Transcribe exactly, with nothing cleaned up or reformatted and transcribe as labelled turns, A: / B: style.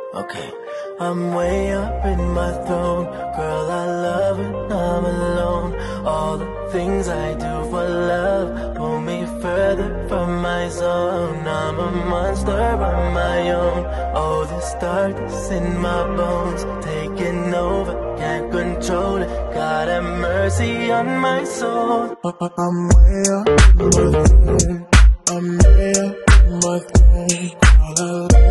A: Okay. I'm way up in my throne, girl, I love when I'm alone. All the things I do for love pull me further from my zone. I'm a monster on my own. Oh, this darkness in my bones taking over, can't control it. God have mercy on my soul. I'm way up in my throne, I'm way up in my throne, girl, I love